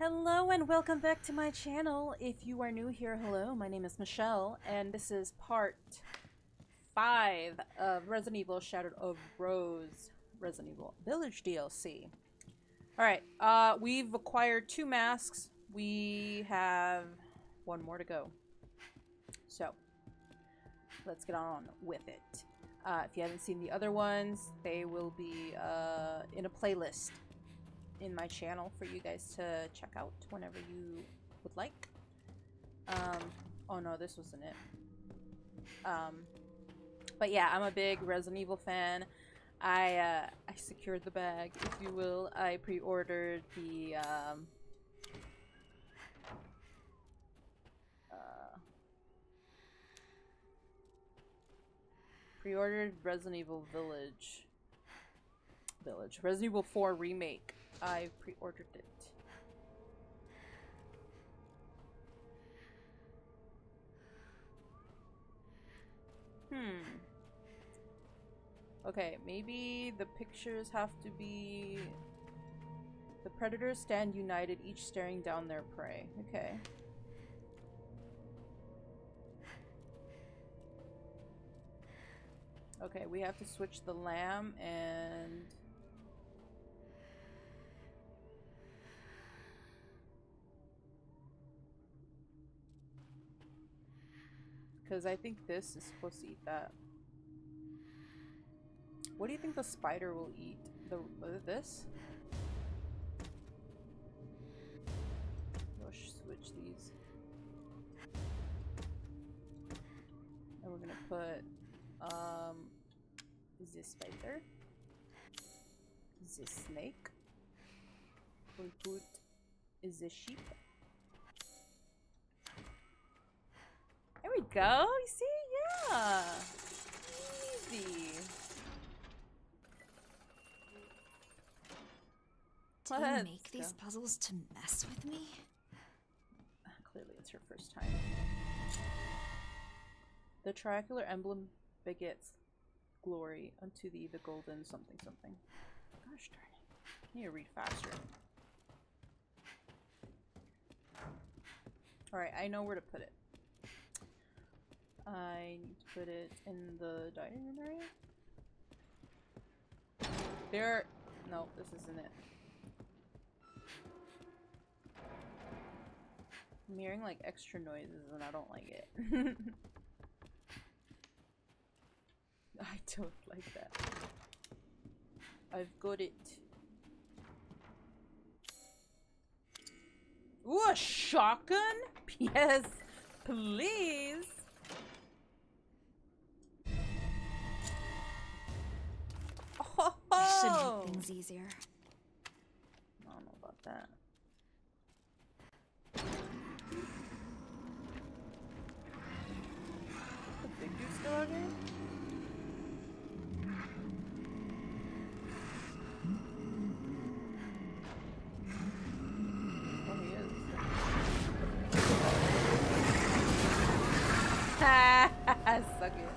Hello and welcome back to my channel. If you are new here, hello, my name is Michelle, and this is part 5 of Resident Evil Shattered of Rose Resident Evil Village DLC. Alright, we've acquired 2 masks. We have 1 more to go. So, let's get on with it. If you haven't seen the other ones, they will be in a playlist in my channel for you guys to check out whenever you would like. Oh no, this wasn't it. But yeah, I'm a big Resident Evil fan. I secured the bag, if you will. I pre-ordered the Resident Evil Resident Evil 4 Remake. I pre-ordered it. Okay, maybe the pictures have to be... The predators stand united, each staring down their prey. Okay. Okay, we have to switch the lamb and... Because I think this is supposed to eat that. What do you think the spider will eat? This? We'll switch these. And we're gonna put, is this spider? Is this snake? We'll put, is this sheep? There we go, you see? Yeah! Easy. Do you make these puzzles to mess with me? Clearly it's her first time. The triangular emblem begets glory unto thee, the golden something something. Gosh darn it. I need to read faster. Alright, I know where to put it. I need to put it in the dining room area. There. No, this isn't it. I'm hearing like extra noises and I don't like it. I don't like that. I've got it. Ooh, a shotgun? Yes, please. This should make things easier. I don't know about that. The big dude still out here? Oh, he is. Ha! Suck it.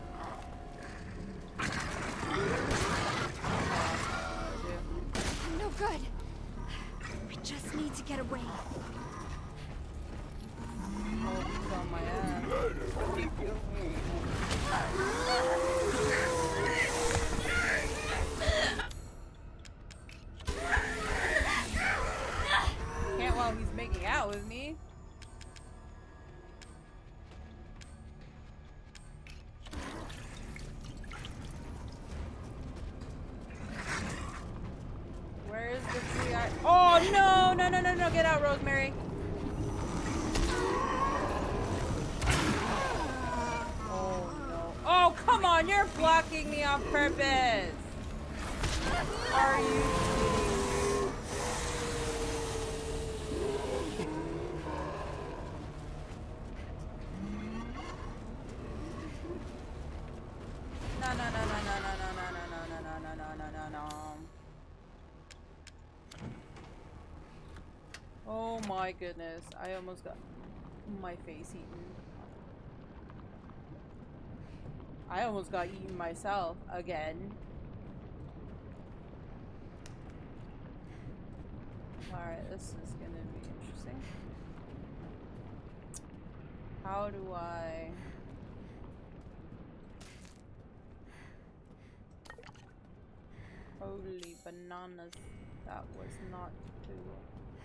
No good. I just need to get away. Oh, he's on my ass. Can't while he's making out with me. Where is the three-eyed? Oh no! No! No! No! No! Get out, Rosemary. Oh no! Oh come on! You're blocking me on purpose. Are you kidding me? No! No! No! No! No! No! No! No! No! No! No! No! No! No! No! Oh my goodness, I almost got my face eaten. I almost got eaten myself again. Alright, this is gonna be interesting. How do I... Holy bananas, that was not cool.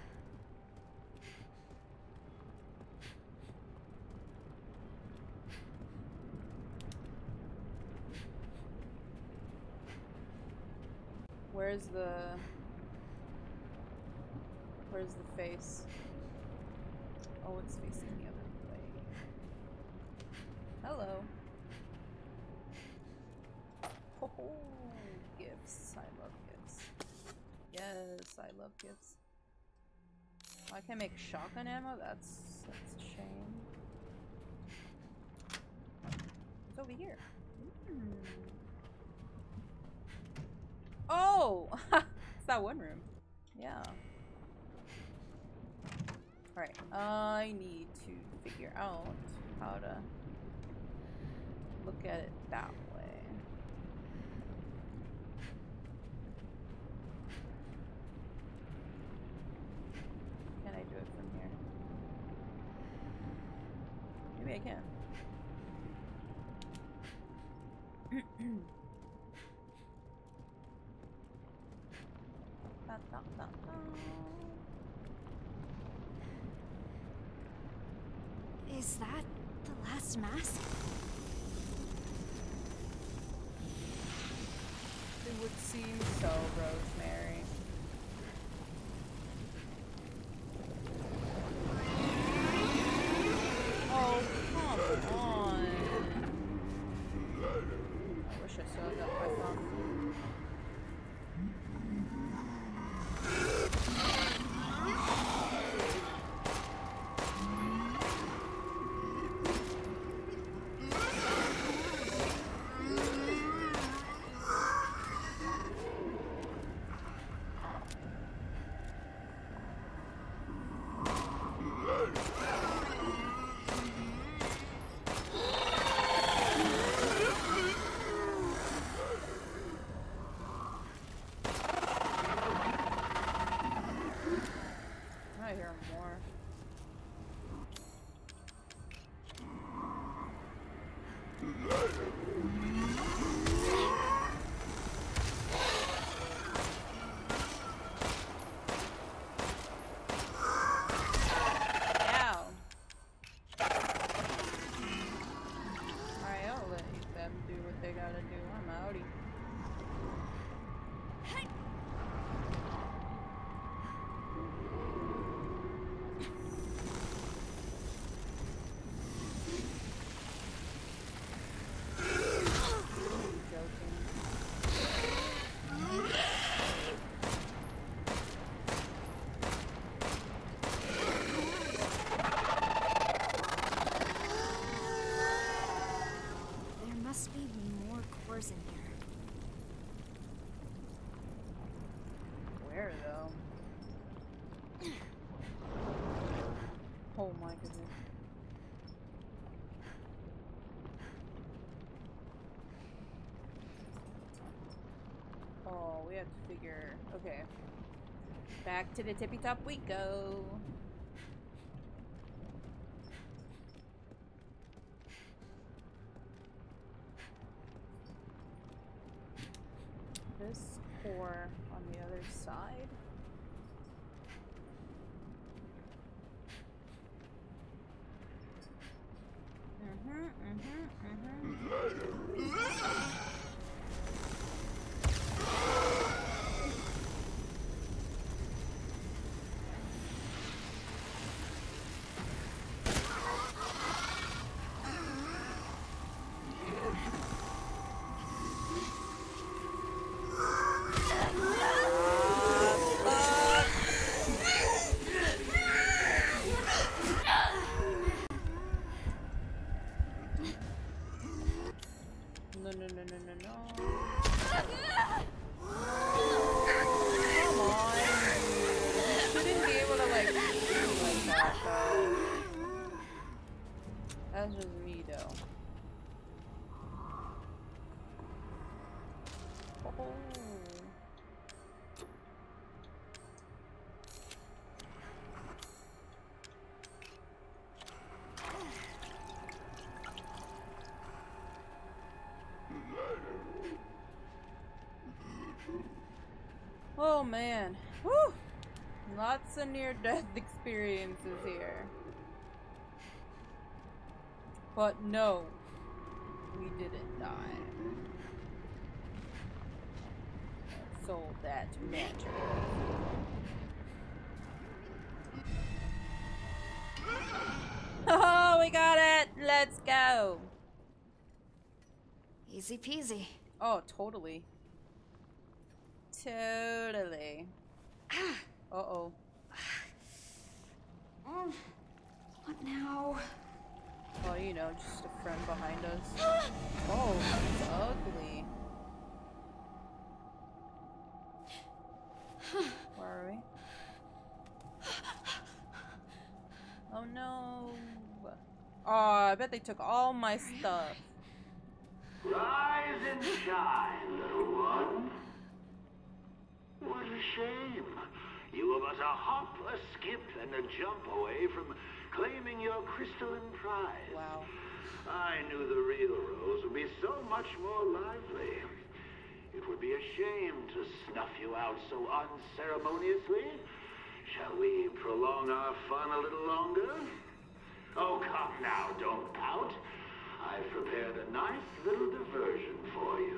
Where's the face? Oh, it's facing the other way. Hello. Oh, gifts. I love gifts. Yes, I love gifts. Oh, I can't make shotgun ammo? That's a shame. It's over here. Oh! It's that one room. Yeah. Alright, I need to figure out how to look at it that way. Can I do it from here? Maybe I can. Is that the last mask? It would seem so, Rosemary. Oh, come on. I wish I saw that python. Oh my goodness. Oh, we have to figure... Okay. Back to the tippy top we go. This core on the other side. That's just me, though. Oh. Oh man. Whew! Lots of near-death experiences here. But no, we didn't die. So that matters. Oh, we got it! Let's go! Easy peasy. Oh, totally. Totally. Uh-oh. What now? Oh, you know, just a friend behind us. Oh, that's ugly. Where are we? Oh no. Oh, I bet they took all my stuff. Rise and shine, little one. What a shame. You were but a hop, a skip, and a jump away from claiming your crystalline prize. Wow. I knew the real Rose would be so much more lively. It would be a shame to snuff you out so unceremoniously. Shall we prolong our fun a little longer? Oh, come now, don't pout. I've prepared a nice little diversion for you.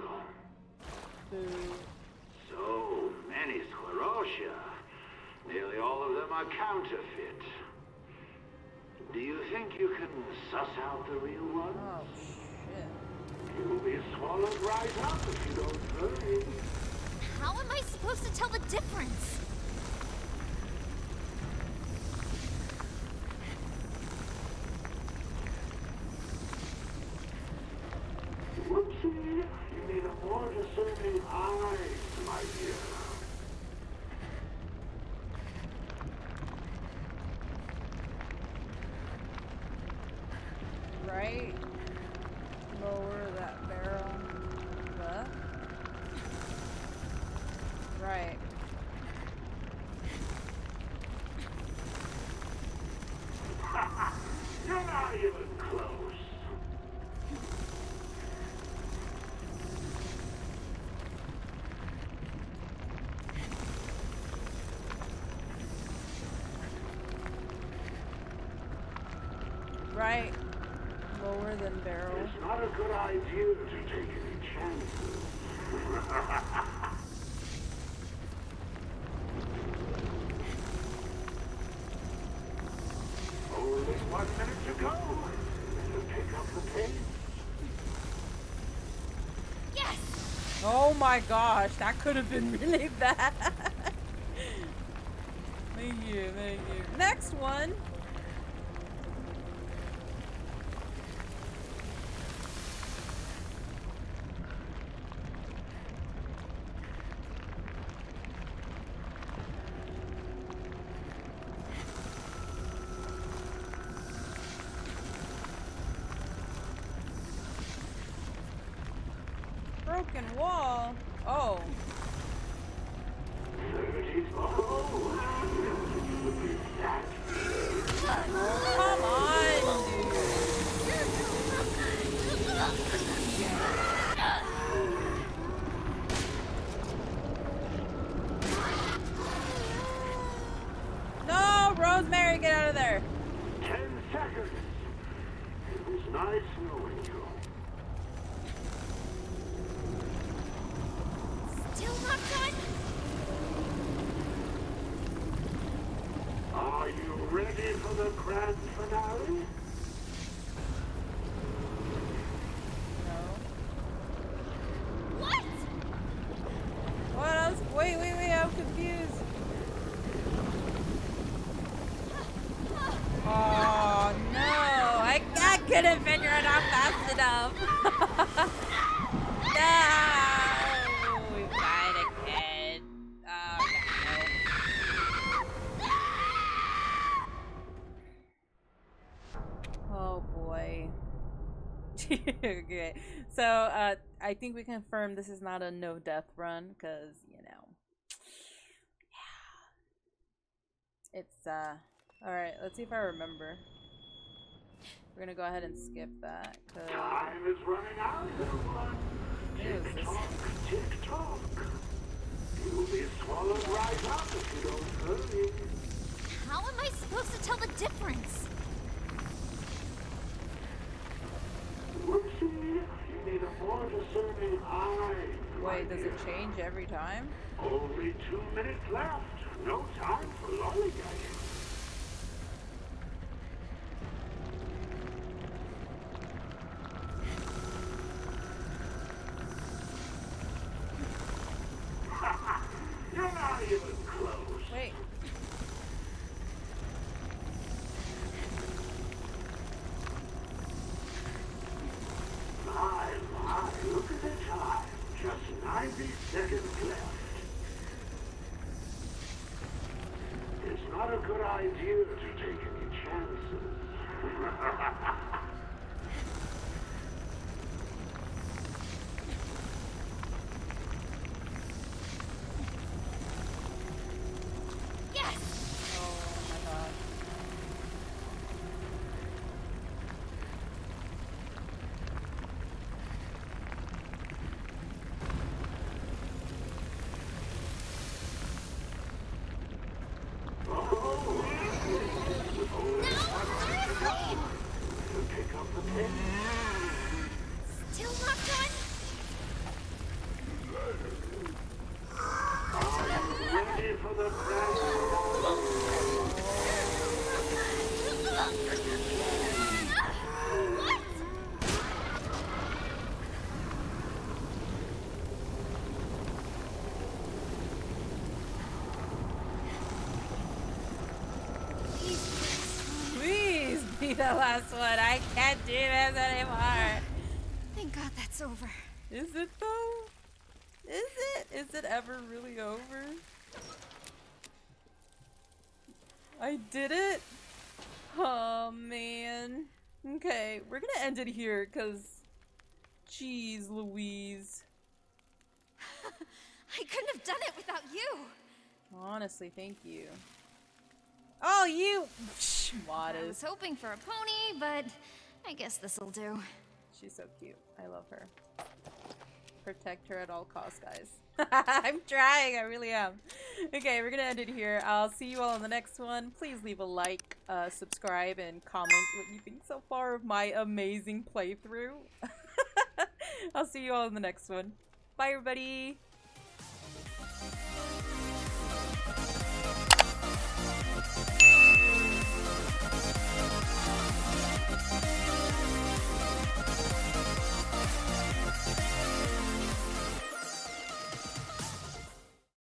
So many sclerotia. Nearly all of them are counterfeit. Do you think you can suss out the real one? Oh, shit. You will be swallowed right up if you don't hurry. How am I supposed to tell the difference? Whoopsie, you need a more discerning eye, my dear. Right? Lower that barrel. Left? Right. You're not even close. Right. Lower than barrel. It's not a good idea to take any chances. Only 1 minute to go. To pick up the pace. Yes! Oh my gosh, that could have been really bad. Thank you, thank you. Next one. Broken wall. Oh. 30. Oh, Come on, dude. No, Rosemary, get out of there. 10 seconds. It was nice knowing you. Still not done? Are you ready for the grand finale? No. What? What else? Wait, I'm confused. Oh no, I couldn't figure it out fast enough. No, we find a kid. Oh no. Oh boy. Okay, so I think we confirmed this is not a no death run because you know, yeah, it's all right. Let's see if I remember. We're gonna go ahead and skip that. Cause Time is running out, little one. Ew, Tick tock, tick tock. You You'll be swallowed right up if you don't hurry. How am I supposed to tell the difference? Whoopsie, you need a more discerning eye. Wait, does it change every time? Only 2 minutes left. No time for lollygagging. You're not even close. Wait. My, look at the time. Just 90 seconds left. It's not a good idea to take any chances. Yes! Oh my god. Pick up the pace. Still not done? Ready for the crash? What? Please be the last one. I can't do this anymore. Thank God that's over. Is it though? Is it? Is it ever really over? I did it? Oh man. Okay, we're gonna end it here because jeez Louise. I couldn't have done it without you. Honestly, thank you. Oh, you I Waters. was hoping for a pony, but I guess this'll do. She's so cute. I love her. Protect her at all costs, guys. I'm trying. I really am. Okay, we're gonna end it here. I'll see you all on the next one. Please leave a like, subscribe, and comment what you think so far of my amazing playthrough. I'll see you all in the next one. Bye, everybody.